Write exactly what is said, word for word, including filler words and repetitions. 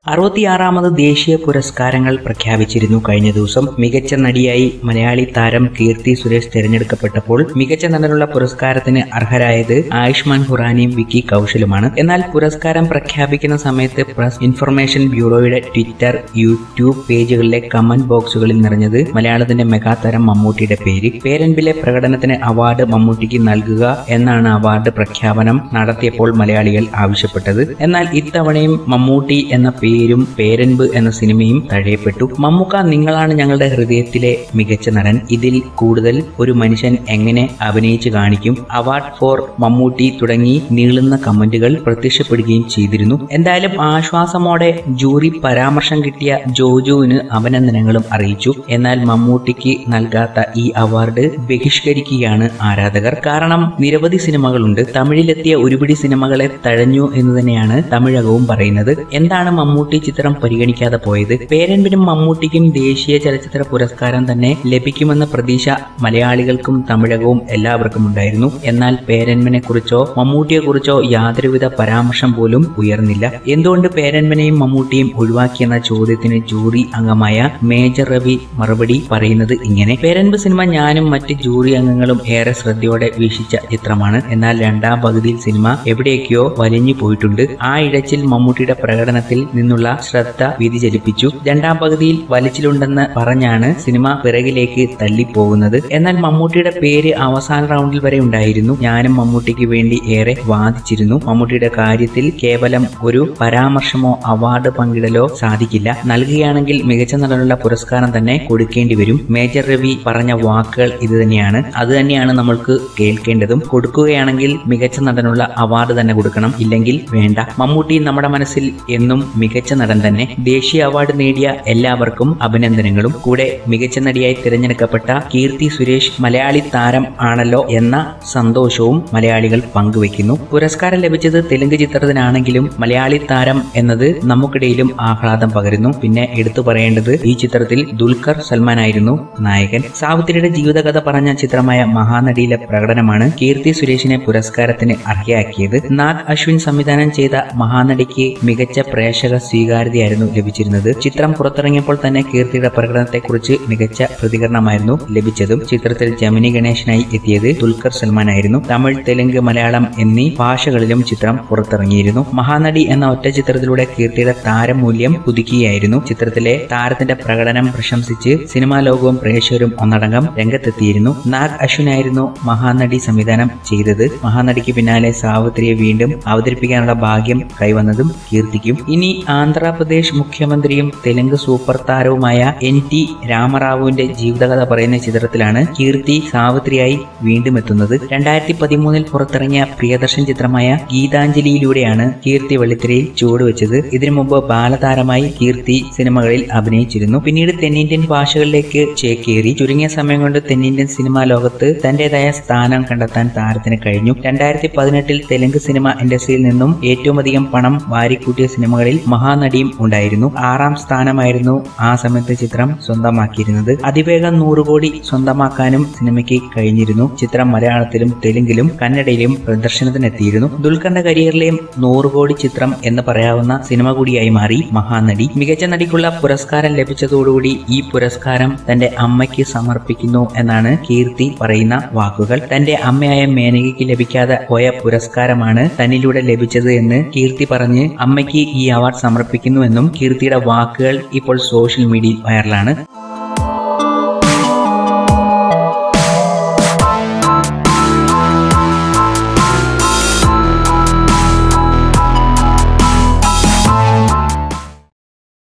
അറുപത്തിയാറാമത് ദേശീയ പുരസ്കാരങ്ങൾ പ്രഖ്യാപിച്ചിരുന്നു കഴിഞ്ഞ ദിവസം. മികച്ച നടിയായി മലയാളി താരം കീർത്തി സുരേഷ് തിരഞ്ഞെടുക്കപ്പെട്ടപ്പോൾ മികച്ച നടനുള്ള പുരസ്കാരത്തിന് അർഹരായത് ആയുഷ്മാൻ ഖുറാനയും വിക്കി കൗശലുമാണ്. എന്നാൽ പുരസ്കാരം പ്രഖ്യാപിക്കുന്ന സമയത്ത് പ്രസ് ഇൻഫർമേഷൻ ബ്യൂറോയുടെ ട്വിറ്റർ, യൂട്യൂബ് പേജുകളിലെ കമന്റ് ബോക്സുകളിൽ നിറഞ്ഞത് മലയാളത്തിന്റെ മെഗാതാരം മമ്മൂട്ടിയുടെ പേര്. പേരൻപിലെ പ്രകടനത്തിന് അവാർഡ് മമ്മൂട്ടിക്ക് നൽകുക എന്നാണ് അവാർഡ് പ്രഖ്യാപനം നടത്തിയപ്പോൾ മലയാളികൾ ആവശ്യപ്പെട്ടത്. എന്നാൽ ഇത്തവണയും മമ്മൂട്ടി എന്ന പേരും പേരൻപ് എന്ന സിനിമയും തഴയപ്പെട്ടു. മമ്മൂക്ക, നിങ്ങളാണ് ഞങ്ങളുടെ ഹൃദയത്തിലെ മികച്ച നടൻ. ഇതിൽ കൂടുതൽ ഒരു മനുഷ്യൻ എങ്ങനെ അഭിനയിച്ചു കാണിക്കും? അവാർഡ് ഫോർ മമ്മൂട്ടി തുടങ്ങി നീളുന്ന കമന്റുകൾ പ്രത്യക്ഷപ്പെടുകയും ചെയ്തിരുന്നു. എന്തായാലും ആശ്വാസമോടെ ജൂറി പരാമർശം കിട്ടിയ ജോജുവിന് അഭിനന്ദനങ്ങളും അറിയിച്ചു. എന്നാൽ മമ്മൂട്ടിക്ക് നൽകാത്ത ഈ അവാർഡ് ബഹിഷ്കരിക്കുകയാണ് ആരാധകർ. കാരണം നിരവധി സിനിമകളുണ്ട്. തമിഴിലെത്തിയ ഒരുപിടി സിനിമകളെ തഴഞ്ഞു എന്ന് തന്നെയാണ് തമിഴകവും പറയുന്നത്. എന്താണ് മമ്മൂട്ടി ചിത്രം പരിഗണിക്കാതെ പോയത്? പേരൻപിനും മമ്മൂട്ടിക്കും ദേശീയ ചലച്ചിത്ര പുരസ്കാരം തന്നെ ലഭിക്കുമെന്ന പ്രതീക്ഷ മലയാളികൾക്കും തമിഴകവും എല്ലാവർക്കും ഉണ്ടായിരുന്നു. എന്നാൽ പേരൻപിനെ കുറിച്ചോ മമ്മൂട്ടിയെ കുറിച്ചോ യാതൊരുവിധ പരാമർശം പോലും ഉയർന്നില്ല. എന്തുകൊണ്ട് പേരൻപിനെയും മമ്മൂട്ടിയും ഒഴിവാക്കിയെന്ന ചോദ്യത്തിന് ജൂറി അംഗമായ മേജർ രവി മറുപടി പറയുന്നത് ഇങ്ങനെ: പേരൻപ് സിനിമ ഞാനും മറ്റ് ജൂറി അംഗങ്ങളും ഏറെ ശ്രദ്ധയോടെ വീക്ഷിച്ച ചിത്രമാണ്. എന്നാൽ രണ്ടാം പകുതിയിൽ സിനിമ എവിടേക്കോ വലിഞ്ഞു പോയിട്ടുണ്ട്. ആ ഇഴച്ചിൽ മമ്മൂട്ടിയുടെ പ്രകടനത്തിൽ നിന്നുള്ള ശ്രദ്ധ വ്യതിചലിപ്പിച്ചു. രണ്ടാം പകുതിയിൽ വലിച്ചിലുണ്ടെന്ന് പറഞ്ഞാണ് സിനിമ പിറകിലേക്ക് തള്ളിപ്പോകുന്നത്. എന്നാൽ മമ്മൂട്ടിയുടെ പേര് അവസാന റൗണ്ടിൽ വരെ ഉണ്ടായിരുന്നു. ഞാനും മമ്മൂട്ടിക്ക് വേണ്ടി ഏറെ വാദിച്ചിരുന്നു. മമ്മൂട്ടിയുടെ കാര്യത്തിൽ കേവലം ഒരു പരാമർശമോ അവാർഡ് പങ്കിടലോ സാധിക്കില്ല. നൽകുകയാണെങ്കിൽ മികച്ച നടനുള്ള പുരസ്കാരം തന്നെ കൊടുക്കേണ്ടി വരും. മേജർ രവി പറഞ്ഞ വാക്കുകൾ ഇത് തന്നെയാണ്. അത് തന്നെയാണ് നമ്മൾക്ക് കേൾക്കേണ്ടതും. കൊടുക്കുകയാണെങ്കിൽ മികച്ച നടനുള്ള അവാർഡ് തന്നെ കൊടുക്കണം, ഇല്ലെങ്കിൽ വേണ്ട. മമ്മൂട്ടി നമ്മുടെ മനസ്സിൽ എന്നും മികച്ച നടൻ തന്നെ. ദേശീയ അവാർഡ് നേടിയ എല്ലാവർക്കും അഭിനന്ദനങ്ങളും. കൂടെ മികച്ച നടിയായി തിരഞ്ഞെടുക്കപ്പെട്ട കീർത്തി സുരേഷ് മലയാളി താരം ആണല്ലോ എന്ന സന്തോഷവും മലയാളികൾ പങ്കുവയ്ക്കുന്നു. പുരസ്കാരം ലഭിച്ചത് തെലുങ്ക് ചിത്രത്തിനാണെങ്കിലും മലയാളി താരം എന്നത് നമുക്കിടയിലും ആഹ്ലാദം പകരുന്നു. പിന്നെ എടുത്തു പറയേണ്ടത് ഈ ചിത്രത്തിൽ ദുൽഖർ സൽമാൻ ആയിരുന്നു നായകൻ. സാവിത്രിയുടെ ജീവിതകഥ പറഞ്ഞ ചിത്രമായ മഹാനടിയിലെ പ്രകടനമാണ് കീർത്തി സുരേഷിനെ പുരസ്കാരത്തിന് അർഹയാക്കിയത്. നാഗ് അശ്വിൻ സംവിധാനം ചെയ്ത മഹാനടിക്ക് മികച്ച പ്രേക്ഷക സ്വീകാര്യതയായിരുന്നു ലഭിച്ചിരുന്നത്. ചിത്രം പുറത്തിറങ്ങിയപ്പോൾ തന്നെ കീർത്തിയുടെ പ്രകടനത്തെക്കുറിച്ച് മികച്ച പ്രതികരണമായിരുന്നു ലഭിച്ചതും. ചിത്രത്തിൽ ജമിനി ഗണേശനായി എത്തിയത് ദുൽഖർ സൽമാൻ ആയിരുന്നു. തമിഴ്, തെലുങ്ക്, മലയാളം എന്നീ ഭാഷകളിലും ചിത്രം പുറത്തിറങ്ങിയിരുന്നു. മഹാനടി എന്ന ഒറ്റ ചിത്രത്തിലൂടെ കീർത്തിയുടെ താരമൂല്യം പുതുക്കിയായിരുന്നു. ചിത്രത്തിലെ താരത്തിന്റെ പ്രകടനം പ്രശംസിച്ച് സിനിമാ ലോകവും പ്രേക്ഷകരും ഒന്നടങ്കം രംഗത്തെത്തിയിരുന്നു. നാഗ് അശ്വിൻ ആയിരുന്നു മഹാനടി സംവിധാനം ചെയ്തത്. മഹാനടിക്ക് പിന്നാലെ സാവിത്രിയെ വീണ്ടും അവതരിപ്പിക്കാനുള്ള ഭാഗ്യം കൈവന്നതും കീർത്തിക്കും. ഇനി ആന്ധ്രാപ്രദേശ് മുഖ്യമന്ത്രിയും തെലുങ്ക് സൂപ്പർ താരവുമായ എൻ ടി രാമറാവുവിന്റെ ജീവിതകഥ പറയുന്ന ചിത്രത്തിലാണ് കീർത്തി സാവിത്രിയായി വീണ്ടും എത്തുന്നത്. രണ്ടായിരത്തി പതിമൂന്നിൽ പുറത്തിറങ്ങിയ പ്രിയദർശൻ ചിത്രമായ ഗീതാഞ്ജലിയിലൂടെയാണ് കീർത്തി വെള്ളിത്തിരയിൽ ചുവടുവെച്ചത്. ഇതിനു മുമ്പ് ബാലതാരമായി കീർത്തി സിനിമകളിൽ അഭിനയിച്ചിരുന്നു. പിന്നീട് തെന്നിന്ത്യൻ ഭാഷകളിലേക്ക് ചേക്കേറി. ചുരുങ്ങിയ സമയം കൊണ്ട് തെന്നിന്ത്യൻ സിനിമാ ലോകത്ത് തന്റേതായ സ്ഥാനം കണ്ടെത്താൻ താരത്തിന് കഴിഞ്ഞു. രണ്ടായിരത്തി പതിനെട്ടിൽ തെലുങ്ക് സിനിമ ഇൻഡസ്ട്രിയിൽ നിന്നും ഏറ്റവും അധികം പണം വാരിക്കൂട്ടിയ സിനിമകളിൽ മഹാനടിയും ഉണ്ടായിരുന്നു. ആറാം സ്ഥാനമായിരുന്നു ആ സമയത്ത് ചിത്രം സ്വന്തമാക്കിയിരുന്നത്. അതിവേഗം നൂറ് കോടി സ്വന്തമാക്കാനും സിനിമയ്ക്ക് കഴിഞ്ഞിരുന്നു. ചിത്രം മലയാളത്തിലും തെലുങ്കിലും കന്നഡയിലും പ്രദർശനത്തിനെത്തിയിരുന്നു. ദുൽഖറിന്റെ കരിയറിലെയും നൂറ് കോടി ചിത്രം എന്ന് പറയാവുന്ന സിനിമ കൂടിയായി മാറി മഹാനടി. മികച്ച നടിക്കുള്ള പുരസ്കാരം ലഭിച്ചതോടുകൂടി ഈ പുരസ്കാരം തന്റെ അമ്മയ്ക്ക് സമർപ്പിക്കുന്നു എന്നാണ് കീർത്തി പറയുന്ന വാക്കുകൾ. തന്റെ അമ്മയായ മേനകയ്ക്ക് ലഭിക്കാതെ പോയ പുരസ്കാരമാണ് തന്നിലൂടെ ലഭിച്ചത് എന്ന് കീർത്തി പറഞ്ഞ് അമ്മയ്ക്ക് ഈ അവാർഡ് സമർപ്പിക്കുന്നുവെന്നും കീർത്തിയുടെ വാക്കുകൾ ഇപ്പോൾ സോഷ്യൽ മീഡിയയിൽ വൈറലാണ്.